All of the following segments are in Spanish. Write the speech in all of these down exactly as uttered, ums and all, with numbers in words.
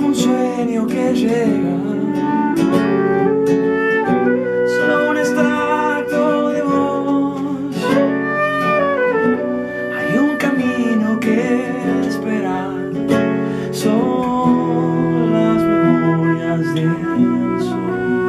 un sueño que llega, solo un extracto de voz. Hay un camino que esperar, son las memorias del sol.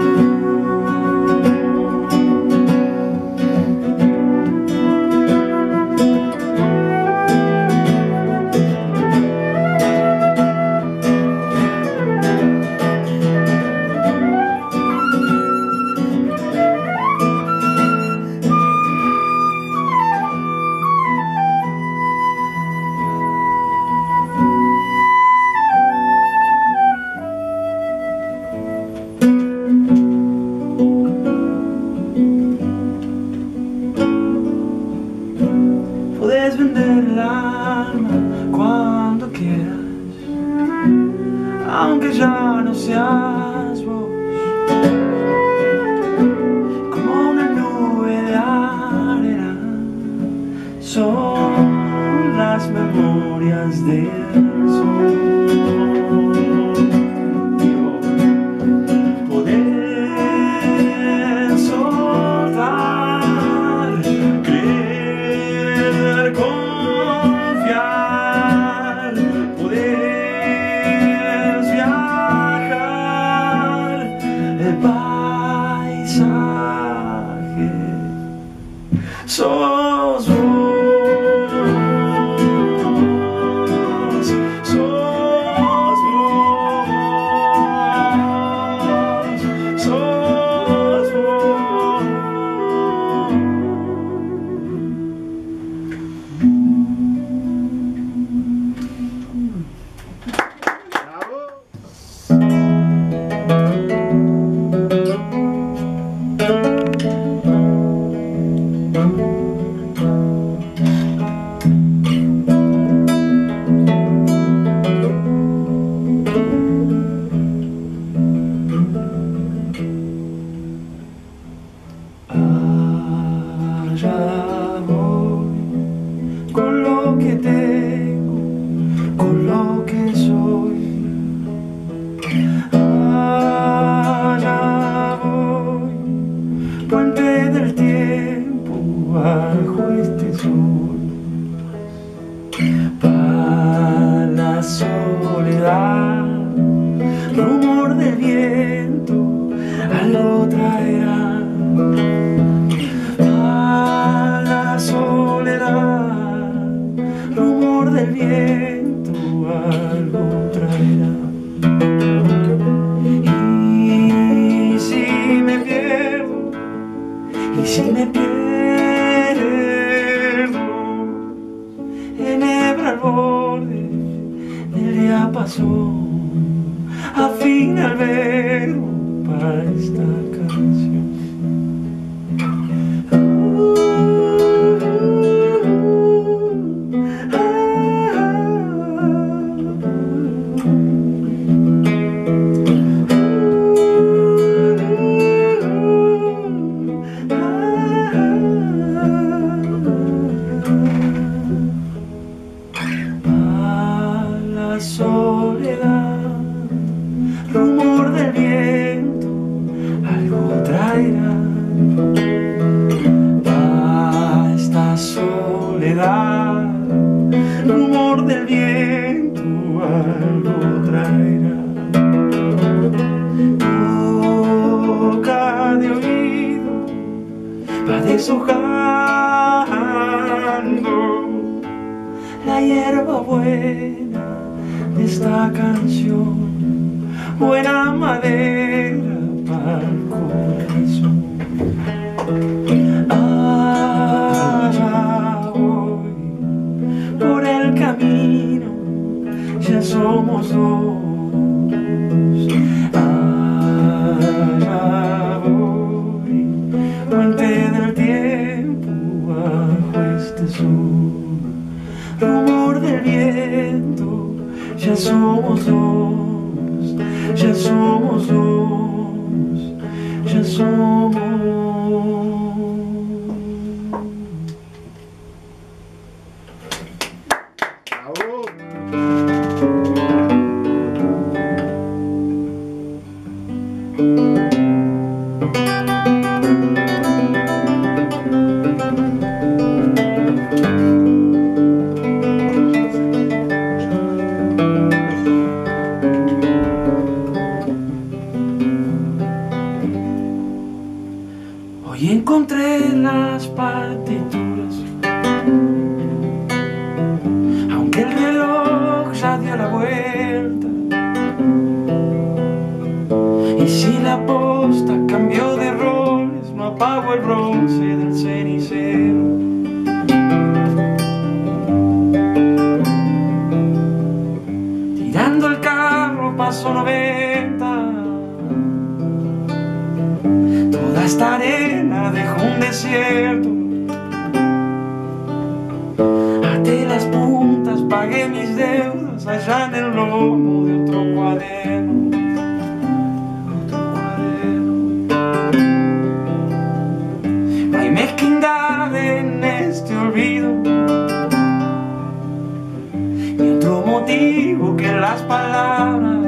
Puedes vender el alma cuando quieras, aunque ya no seas vos, como una nube de arena, son las memorias del sol. Sos vos, sos vos, sos vos. Allá voy, con lo que tengo, con lo que soy. Allá voy, puente del tiempo bajo este sol. Para la soledad, rumor del viento, algo traerá. Soledad, rumor del viento, algo traerá. Y si me pierdo, y si me pierdo, enhebra al borde del diapasón, afina el verbo para esta canción. Soledad, rumor del viento, algo traerá. A esta soledad, rumor del viento, algo traerá. Boca de oído va deshojando la hierba buena de esta canción, buena madera para el corazón. Allá voy, por el camino, ya somos dos. Allá voy, puente del tiempo bajo este sol. Rumor del viento, ya somos dos, ya somos dos, ya somos. Bravo. encontré las partituras, aunque el reloj ya dio la vuelta. Y si la posta cambió de roles, no apago el bronce del cenicero. Tirando el carro paso noventa. Toda esta arena dejó un desierto. Até las puntas, pagué mis deudas allá en el lomo de otro cuaderno. Otro cuaderno. No hay mezquindad en este olvido, ni otro motivo que las palabras.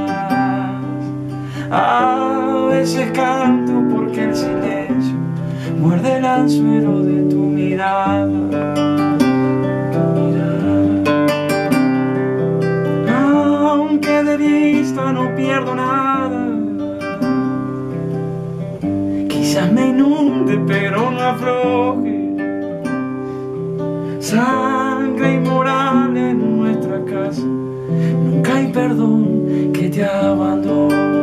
A veces canto porque el silencio muerde el anzuelo de tu mirada, tu mirada. Aunque de vista no pierdo nada, quizás me inunde pero no afloje. Sangre inmoral en nuestra casa, nunca hay perdón que te abandone.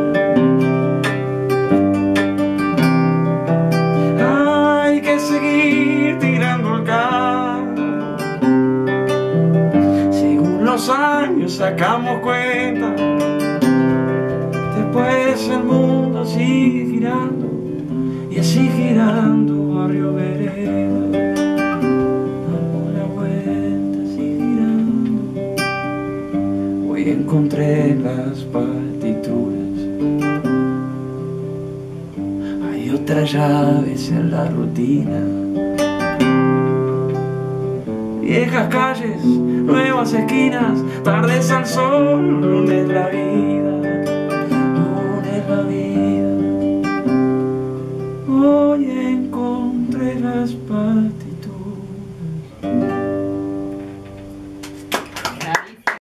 Los años sacamos cuenta, después el mundo sigue girando, y así girando barrio vereda, damos la vuelta, así girando. Hoy encontré las partituras, hay otras llaves en la rutina. Viejas calles, nuevas esquinas, tardes al sol, lunes la vida, lunes la vida. Hoy encontré las partituras.